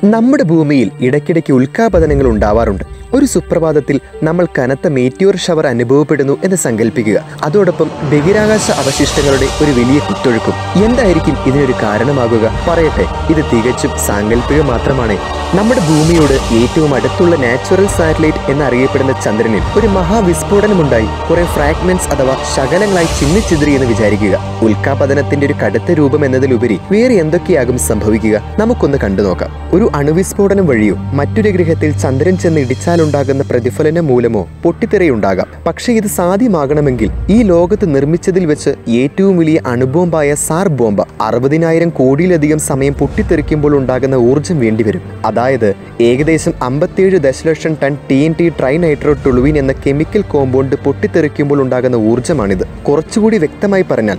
നമ്മുടെ ഭൂമിയിൽ ഇടയ്ക്കിടയ്ക്ക് ഉൽക്കാപതനങ്ങൾ ഉണ്ടാവാറുണ്ട്. ഒരു സുപ്രഭാതത്തിൽ നമ്മൾ കനത്ത മീറ്റിയോർ ഷവർ അനുഭവപ്പെടുന്നു എന്ന് സങ്കല്പിക്കുക. അതോടൊപ്പം ബഹിരാകാശ അവശിഷ്ടങ്ങളുടെ ഒരു വലിയ കുത്തൊഴുക്കും. എന്തായിരിക്കും ഇതിനൊരു കാരണമാകുക? പറയട്ടെ, ഇത് തികച്ചും സാങ്കല്പികം മാത്രമാണ്. നമ്മുടെ ഭൂമിയോട് ഏറ്റവും അടുത്തുള്ള നാച്ചുറൽ സാറ്റലൈറ്റ് എന്നറിയപ്പെടുന്ന ചന്ദ്രനിൽ ഒരു മഹാവിസ്ഫോടനമുണ്ടായി കുറെ ഫ്രാഗ്മെന്റ്സ് അഥവാ ശകലങ്ങളായി ചിന്നിച്ചിതറി എന്ന് വിചാരിക്കുക. ഉൽക്കാപതനത്തിന്റെ ഒരു കടുത്ത രൂപം എന്നതിലുപരി വേറെ എന്തൊക്കെയാകും സംഭവിക്കുക? നമുക്കൊന്ന് കണ്ടുനോക്കാം. ഒരു അണുവിസ്ഫോടനം വഴിയോ മറ്റൊരു ഗ്രഹത്തിൽ ചന്ദ്രൻ ചെന്ന് ഇടിച്ചാലുണ്ടാകുന്ന പ്രതിഫലനം മൂലമോ പൊട്ടിത്തെറിയുണ്ടാകാം. പക്ഷേ ഇത് സാധ്യമാകണമെങ്കിൽ ഈ ലോകത്ത് നിർമ്മിച്ചതിൽ വെച്ച് ഏറ്റവും വലിയ അണുബോംബായ സാർ ബോംബ 60,000 കോടിയിലധികം സമയം പൊട്ടിത്തെറിക്കുമ്പോൾ ഉണ്ടാകുന്ന ഊർജ്ജം വേണ്ടിവരും. അതായത് ഏകദേശം 57 ദശലക്ഷം ടൺ TNT ട്രൈനൈട്രോടൊളുവിൻ എന്ന കെമിക്കൽ കോമ്പൗണ്ട് പൊട്ടിത്തെറിക്കുമ്പോൾ ഉണ്ടാകുന്ന ഊർജ്ജമാണിത്. കുറച്ചുകൂടി വ്യക്തമായി പറഞ്ഞാൽ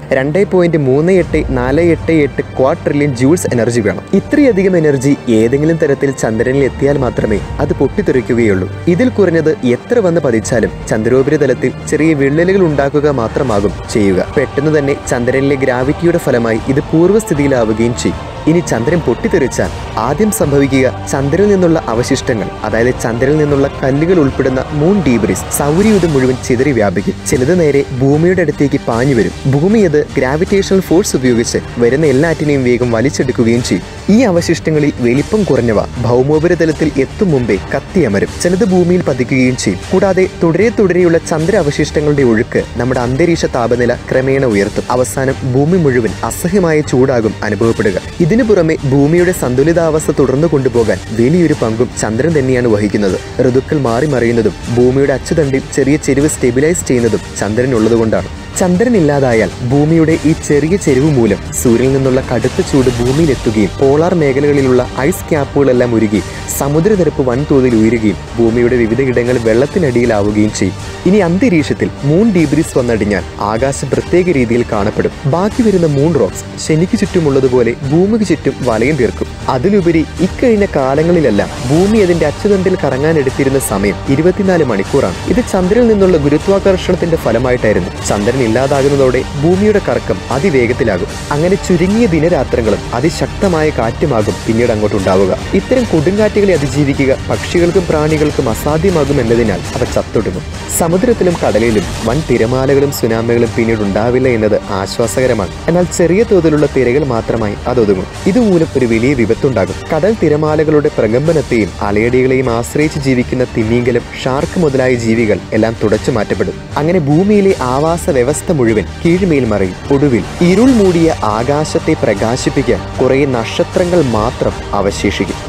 2.3848 ക്വാഡ്രില്യൺ ജൂൾസ് എനർജി വേണം. ഇത്രയധികം എനർജി ഏതെങ്കിലും തരത്തിൽ ചന്ദ്രനിൽ എത്തിയാൽ മാത്രമേ അത് പൊട്ടിത്തെറിക്കുകയുള്ളൂ. ഇതിൽ കുറഞ്ഞത് എത്ര വന്ന് പതിച്ചാലും ചന്ദ്രോപരിതലത്തിൽ ചെറിയ വിള്ളലുകൾ ഉണ്ടാക്കുക മാത്രമാകും ചെയ്യുക. പെട്ടെന്ന് തന്നെ ചന്ദ്രനിലെ ഗ്രാവിറ്റിയുടെ ഫലമായി ഇത് പൂർവ്വസ്ഥിതിയിലാവുകയും ചെയ്യും. ഇനി ചന്ദ്രൻ പൊട്ടിത്തെറിച്ചാൽ ആദ്യം സംഭവിക്കുക ചന്ദ്രനിൽ നിന്നുള്ള അവശിഷ്ടങ്ങൾ, അതായത് ചന്ദ്രനിൽ നിന്നുള്ള കല്ലുകൾ ഉൾപ്പെടുന്ന മൂൺ ഡീബ്രീസ് സൗരയൂഥം മുഴുവൻ ചിതറി വ്യാപിക്കും. ചിലത് നേരെ ഭൂമിയുടെ അടുത്തേക്ക് പാഞ്ഞു വരും. ഭൂമി അത് ഗ്രാവിറ്റേഷണൽ ഫോഴ്സ് ഉപയോഗിച്ച് വരുന്ന എല്ലാറ്റിനെയും വേഗം വലിച്ചെടുക്കുകയും ചെയ്യും. ഈ അവശിഷ്ടങ്ങളിൽ വലിപ്പം കുറഞ്ഞവ ഭൗമോപരിതലത്തിൽ എത്തും മുമ്പേ കത്തിയമരും. ചിലത് ഭൂമിയിൽ പതിക്കുകയും ചെയ്യും. കൂടാതെ തുടരെയുള്ള ചന്ദ്ര അവശിഷ്ടങ്ങളുടെ ഒഴുക്ക് നമ്മുടെ അന്തരീക്ഷ താപനില ക്രമേണ ഉയർത്തും. അവസാനം ഭൂമി മുഴുവൻ അസഹ്യമായ ചൂടാകും അനുഭവപ്പെടുക. ഇതിനു പുറമെ ഭൂമിയുടെ സന്തുലിതാവസ്ഥ തുടർന്നു കൊണ്ടുപോകാൻ വലിയൊരു പങ്കും ചന്ദ്രൻ തന്നെയാണ് വഹിക്കുന്നത്. ഋതുക്കൾ മാറി മറിയുന്നതും ഭൂമിയുടെ അച്ചുതണ്ടിൽ ചെറിയ ചെരിവ് സ്റ്റെബിലൈസ് ചെയ്യുന്നതും ചന്ദ്രൻ ഉള്ളതുകൊണ്ടാണ്. ചന്ദ്രൻ ഇല്ലാതായാൽ ഭൂമിയുടെ ഈ ചെറിയ ചെരിവ് മൂലം സൂര്യനിൽ നിന്നുള്ള കടുത്ത ചൂട് ഭൂമിയിലെത്തുകയും പോളാർ മേഖലകളിലുള്ള ഐസ് ക്യാപ്പുകളെല്ലാം ഉരുകി സമുദ്രനിരപ്പ് വൻതോതിൽ ഉയരുകയും ഭൂമിയുടെ വിവിധ ഇടങ്ങൾ വെള്ളത്തിനടിയിലാവുകയും ചെയ്യും. ഇനി അന്തരീക്ഷത്തിൽ മൂൺ ഡീബ്രീസ് വന്നടിഞ്ഞാൽ ആകാശം പ്രത്യേക രീതിയിൽ കാണപ്പെടും. ബാക്കി വരുന്ന മൂൺ റോക്സ് ശനിക്ക് ചുറ്റുമുള്ളതുപോലെ ഭൂമിക്ക് ചുറ്റും വലയം തീർക്കും. അതിലുപരി ഇക്കഴിഞ്ഞ കാലങ്ങളിലെല്ലാം ഭൂമി അതിന്റെ അച്ചുതണ്ടിൽ കറങ്ങാനെടുത്തിരുന്ന സമയം 24 മണിക്കൂറാണ്. ഇത് ചന്ദ്രനിൽ നിന്നുള്ള ഗുരുത്വാകർഷണത്തിന്റെ ഫലമായിട്ടായിരുന്നു. ചന്ദ്രൻ ഇല്ലാതാകുന്നതോടെ ഭൂമിയുടെ കറക്കം അതിവേഗത്തിലാകും. അങ്ങനെ ചുരുങ്ങിയ ദിനരാത്രങ്ങളും അതിശക്തമായ കാറ്റുമാകും പിന്നീട് അങ്ങോട്ടുണ്ടാവുക. ഇത്തരം കൊടുങ്കാറ്റുകളെ അതിജീവിക്കുക പക്ഷികൾക്കും പ്രാണികൾക്കും അസാധ്യമാകും എന്നതിനാൽ അവ ചത്തൊടുങ്ങും. സമുദ്രത്തിലും കടലിലും വൻ തിരമാലകളും സുനാമികളും പിന്നീട് ഉണ്ടാവില്ല എന്നത് ആശ്വാസകരമാണ്. എന്നാൽ ചെറിയ തോതിലുള്ള തിരകൾ മാത്രമായി അതൊതുങ്ങും. ഇതുമൂലം ഒരു വലിയ വിപത്തുണ്ടാകും. കടൽ തിരമാലകളുടെ പ്രകമ്പനത്തെയും അലയടികളെയും ആശ്രയിച്ച് ജീവിക്കുന്ന തിമിംഗലം, ഷാർക്ക് മുതലായ ജീവികൾ എല്ലാം തുടച്ചു മാറ്റപ്പെടും. അങ്ങനെ ഭൂമിയിലെ ആവാസ വ്യവസ്ഥ മുഴുവൻ കീഴ്മേൽ മറിയും. ഒടുവിൽ ഇരുൾ മൂടിയ ആകാശത്തെ പ്രകാശിപ്പിക്കാൻ കുറെ നക്ഷത്രങ്ങൾ മാത്രം അവശേഷിക്കും.